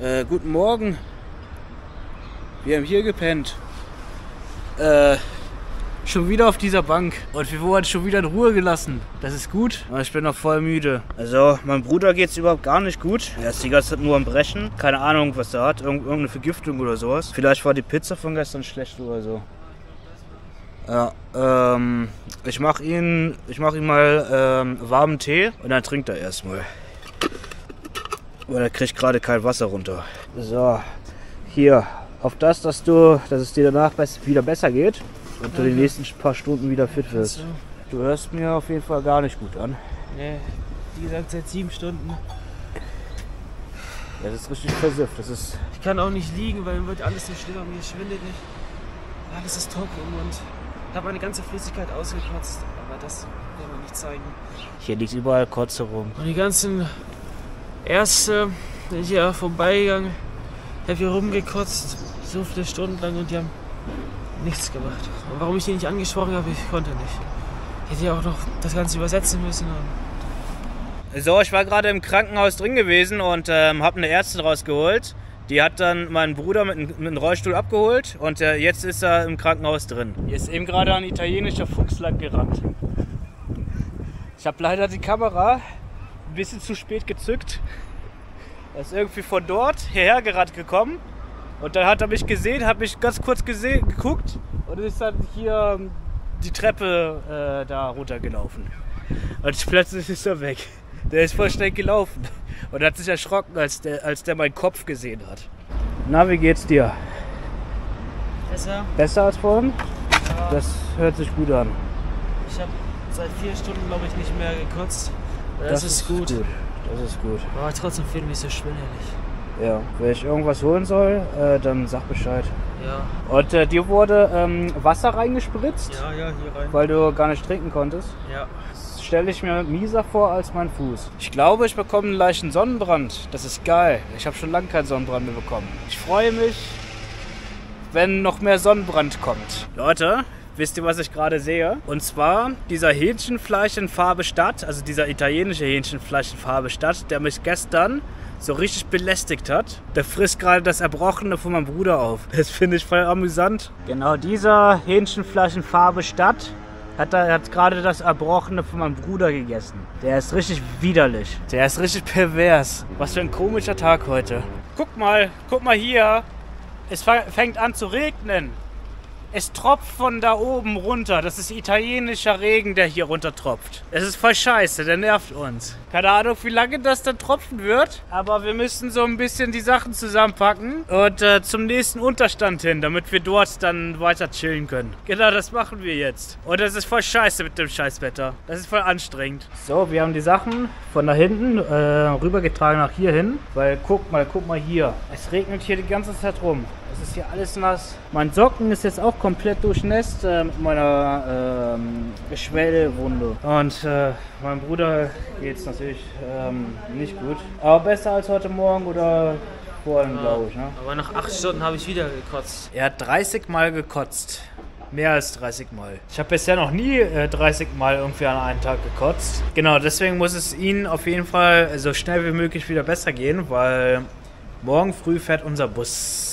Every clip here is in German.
Guten Morgen. Wir haben hier gepennt. Schon wieder auf dieser Bank. Und wir wurden schon wieder in Ruhe gelassen. Das ist gut. Aber ich bin noch voll müde. Also, meinem Bruder geht's überhaupt gar nicht gut. Er ist die ganze Zeit nur am Brechen. Keine Ahnung, was er hat. Irgendeine Vergiftung oder sowas. Vielleicht war die Pizza von gestern schlecht oder so. Ja, ich mach ihm mal warmen Tee und dann trinkt er erstmal. Weil er kriegt gerade kein Wasser runter. So, hier. Auf das, dass es dir danach wieder besser geht und du die nächsten paar Stunden wieder fit wirst. So. Du hörst mir auf jeden Fall gar nicht gut an. Nee, wie gesagt, seit 7 Stunden. Ja, das ist richtig versifft. Ich kann auch nicht liegen, weil mir wird alles so schlimmer, mir schwindet nicht. Alles ist trocken und ich habe meine ganze Flüssigkeit ausgekotzt, aber das will man nicht zeigen. Hier liegt überall Kotze rum. Und die ganzen Ärzte, sind hier vorbeigegangen, habe hier rumgekotzt, so viele Stunden lang und die haben nichts gemacht. Und warum ich die nicht angesprochen habe, ich konnte nicht. Ich hätte ja auch noch das Ganze übersetzen müssen. So, ich war gerade im Krankenhaus drin gewesen und habe eine Ärztin rausgeholt. Die hat dann meinen Bruder mit einem Rollstuhl abgeholt und jetzt ist er im Krankenhaus drin. Hier ist eben gerade ein italienischer Fuchs lang gerannt. Ich habe leider die Kamera ein bisschen zu spät gezückt. Er ist irgendwie von dort hierher gerannt gekommen und dann hat er mich gesehen, hat mich ganz kurz geguckt und ist dann hier die Treppe da runtergelaufen. Und plötzlich ist er weg. Der ist voll schnell gelaufen und hat sich erschrocken, als der meinen Kopf gesehen hat. Na, wie geht's dir? Besser? Besser als vorhin? Ja. Das hört sich gut an. Ich habe seit 4 Stunden, glaube ich, nicht mehr gekotzt. Das ist gut. Das ist gut. Aber trotzdem fühle ich mich so schwindelig. Ja, wenn ich irgendwas holen soll, dann sag Bescheid. Ja. Und dir wurde Wasser reingespritzt? Ja, hier rein. Weil du gar nicht trinken konntest? Ja. Das stelle ich mir mieser vor als mein Fuß. Ich glaube, ich bekomme einen leichten Sonnenbrand. Das ist geil. Ich habe schon lange keinen Sonnenbrand mehr bekommen. Ich freue mich, wenn noch mehr Sonnenbrand kommt. Leute, wisst ihr, was ich gerade sehe? Und zwar dieser Hähnchenfleisch in Farbe Stadt, also dieser italienische Hähnchenfleisch in Farbe Stadt, der mich gestern so richtig belästigt hat. Der frisst gerade das Erbrochene von meinem Bruder auf. Das finde ich voll amüsant. Genau dieser Hähnchenfleisch in Farbe Stadt hat gerade das Erbrochene von meinem Bruder gegessen. Der ist richtig widerlich. Der ist richtig pervers. Was für ein komischer Tag heute. Guck mal hier. Es fängt an zu regnen. Es tropft von da oben runter. Das ist italienischer Regen, der hier runter tropft. Es ist voll scheiße, der nervt uns. Keine Ahnung, wie lange das dann tropfen wird. Aber wir müssen so ein bisschen die Sachen zusammenpacken und zum nächsten Unterstand hin, damit wir dort dann weiter chillen können. Genau, das machen wir jetzt. Und es ist voll scheiße mit dem Scheißwetter. Das ist voll anstrengend. So, wir haben die Sachen von da hinten rübergetragen nach hier hin. Weil guck mal hier. Es regnet hier die ganze Zeit rum. Es ist hier alles nass. Mein Socken ist jetzt auch komplett durchnässt mit meiner Schwellwunde. Und meinem Bruder geht es natürlich nicht gut. Aber besser als heute Morgen oder vorhin, glaube ich. Ne? Aber nach 8 Stunden habe ich wieder gekotzt. Er hat 30 Mal gekotzt. Mehr als 30 Mal. Ich habe bisher noch nie 30 Mal irgendwie an einem Tag gekotzt. Genau, deswegen muss es Ihnen auf jeden Fall so schnell wie möglich wieder besser gehen, weil morgen früh fährt unser Bus.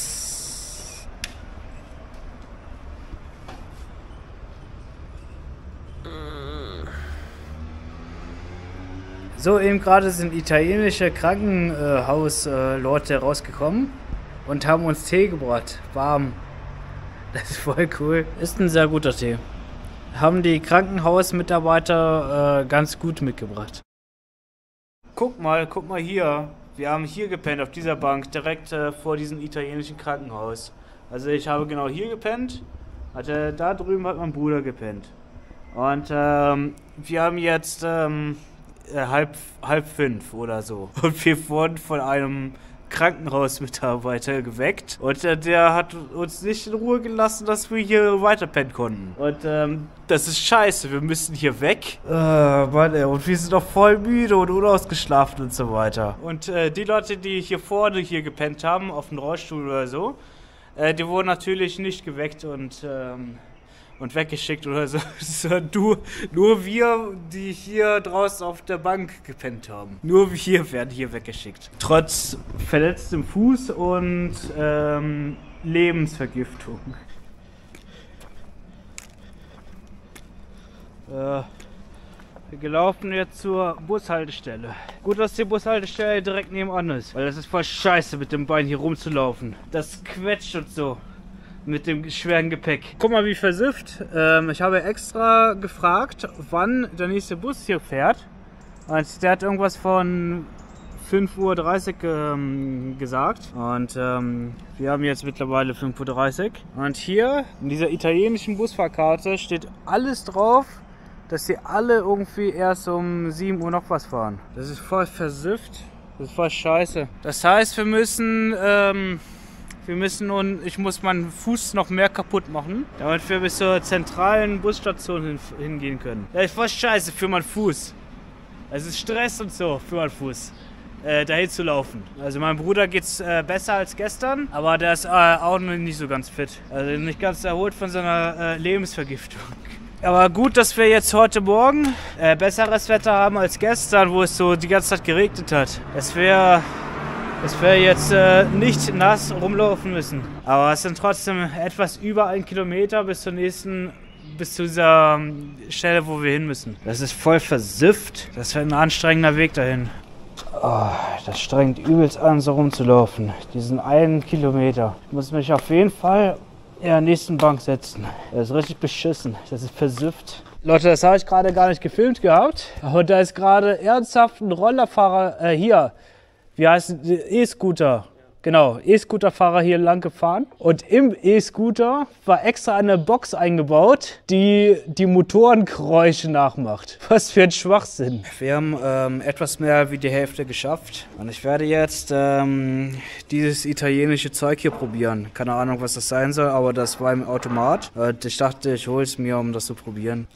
So, eben gerade sind italienische Krankenhausleute rausgekommen und haben uns Tee gebracht. Warm. Das ist voll cool. Ist ein sehr guter Tee. Haben die Krankenhausmitarbeiter ganz gut mitgebracht. Guck mal hier. Wir haben hier gepennt, auf dieser Bank, direkt vor diesem italienischen Krankenhaus. Also ich habe genau hier gepennt. Da drüben hat mein Bruder gepennt. Und wir haben jetzt halb 5 oder so. Und wir wurden von einem Krankenhausmitarbeiter geweckt. Und der hat uns nicht in Ruhe gelassen, dass wir hier weiter pennen konnten. Und das ist scheiße. Wir müssen hier weg. Mann, ey. Und wir sind doch voll müde und unausgeschlafen und so weiter. Und die Leute, die hier vorne gepennt haben, auf dem Rollstuhl oder so, die wurden natürlich nicht geweckt und und weggeschickt oder so. Nur wir, die hier draußen auf der Bank gepennt haben. Nur wir werden hier weggeschickt. Trotz verletztem Fuß und Lebensvergiftung. Wir laufen jetzt zur Bushaltestelle. Gut, dass die Bushaltestelle direkt nebenan ist, weil das ist voll scheiße, mit dem Bein hier rumzulaufen. Das quetscht und so mit dem schweren Gepäck. Guck mal, wie versifft. Ich habe extra gefragt, wann der nächste Bus hier fährt. Und der hat irgendwas von 5:30 Uhr gesagt. Und wir haben jetzt mittlerweile 5:30 Uhr. Und hier in dieser italienischen Busfahrkarte steht alles drauf, dass sie alle irgendwie erst um 7 Uhr noch was fahren. Das ist voll versifft. Das ist voll scheiße. Das heißt, wir müssen und ich muss meinen Fuß noch mehr kaputt machen, damit wir bis zur zentralen Busstation hingehen können. Das ist voll scheiße für meinen Fuß. Es ist Stress und so für meinen Fuß, dahin zu laufen. Also meinem Bruder geht's besser als gestern, aber der ist auch noch nicht so ganz fit. Also nicht ganz erholt von seiner Lebensvergiftung. Aber gut, dass wir jetzt heute Morgen besseres Wetter haben als gestern, wo es so die ganze Zeit geregnet hat. Dass wir jetzt nicht nass rumlaufen müssen. Aber es sind trotzdem etwas über 1 Kilometer bis zu dieser Stelle, wo wir hin müssen. Das ist voll versifft. Das wird ein anstrengender Weg dahin. Oh, das strengt übelst an, so rumzulaufen. Diesen 1 Kilometer. Ich muss mich auf jeden Fall in der nächsten Bank setzen. Das ist richtig beschissen. Das ist versifft. Leute, das habe ich gerade gar nicht gefilmt gehabt. Aber da ist gerade ernsthaft ein Rollerfahrer hier. Wie heißt es? E-Scooter. Genau, E-Scooter-Fahrer hier lang gefahren. Und im E-Scooter war extra eine Box eingebaut, die die Motorengeräusche nachmacht. Was für ein Schwachsinn. Wir haben etwas mehr wie die Hälfte geschafft. Und ich werde jetzt dieses italienische Zeug hier probieren. Keine Ahnung, was das sein soll, aber das war im Automat. Und ich dachte, ich hole es mir, um das zu probieren.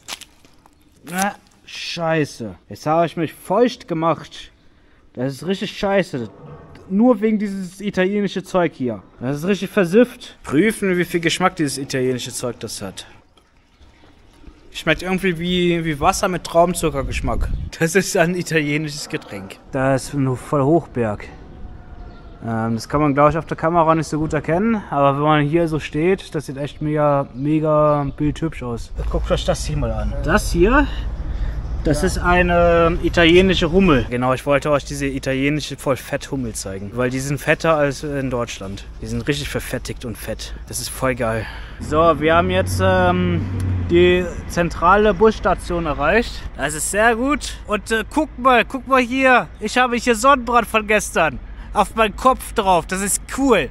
Scheiße. Jetzt habe ich mich feucht gemacht. Das ist richtig scheiße. Nur wegen dieses italienische Zeug hier. Das ist richtig versifft. Prüfen, wie viel Geschmack dieses italienische Zeug das hat. Schmeckt irgendwie wie Wasser mit Traubenzuckergeschmack. Das ist ein italienisches Getränk. Da ist nur voll Hochberg. Das kann man, glaube ich, auf der Kamera nicht so gut erkennen. Aber wenn man hier so steht, das sieht echt mega bildhübsch aus. Guckt euch das hier mal an. Das hier... Das ist eine italienische Hummel. Genau, ich wollte euch diese italienische Vollfett-Hummel zeigen. Weil die sind fetter als in Deutschland. Die sind richtig verfettigt und fett. Das ist voll geil. So, wir haben jetzt die zentrale Busstation erreicht. Das ist sehr gut. Und guck mal hier. Ich habe hier Sonnenbrand von gestern. Auf meinen Kopf drauf. Das ist cool.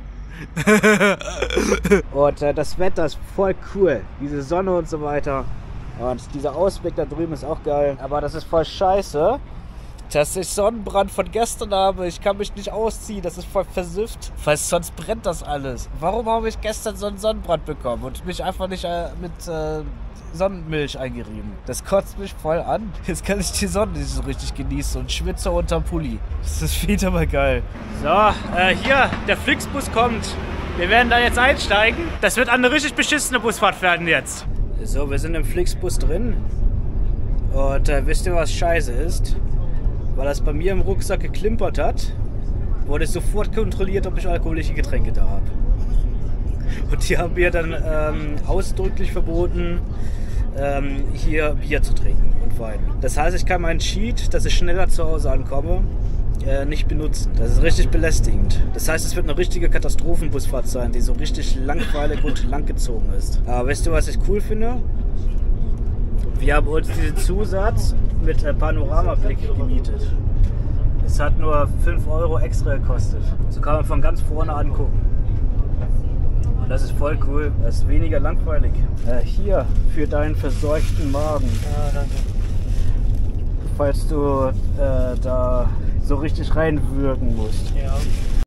Und das Wetter ist voll cool. Diese Sonne und so weiter. Und dieser Ausblick da drüben ist auch geil. Aber das ist voll scheiße, dass ich Sonnenbrand von gestern habe. Ich kann mich nicht ausziehen. Das ist voll versifft. Weil sonst brennt das alles. Warum habe ich gestern so einen Sonnenbrand bekommen und mich einfach nicht mit Sonnenmilch eingerieben? Das kotzt mich voll an. Jetzt kann ich die Sonne nicht so richtig genießen und schwitze unterm Pulli. Das ist wieder mal geil. So, hier, der Flixbus kommt. Wir werden da jetzt einsteigen. Das wird eine richtig beschissene Busfahrt werden jetzt. So, wir sind im Flixbus drin und wisst ihr, was scheiße ist? Weil das bei mir im Rucksack geklimpert hat, wurde ich sofort kontrolliert, ob ich alkoholische Getränke da habe. Und die haben mir dann ausdrücklich verboten, hier Bier zu trinken und Wein. Das heißt, ich kann meinen Cheat, dass ich schneller zu Hause ankomme, nicht benutzen. Das ist richtig belästigend. Das heißt, es wird eine richtige Katastrophenbusfahrt sein, die so richtig langweilig und langgezogen ist. Aber weißt du, was ich cool finde? Wir haben uns diesen Zusatz mit Panoramablick gemietet. Es hat nur 5 € extra gekostet. So kann man von ganz vorne angucken. Und das ist voll cool. Das ist weniger langweilig. Hier für deinen verseuchten Magen. Ja, danke. Falls du da so richtig reinwürgen musst. Ja.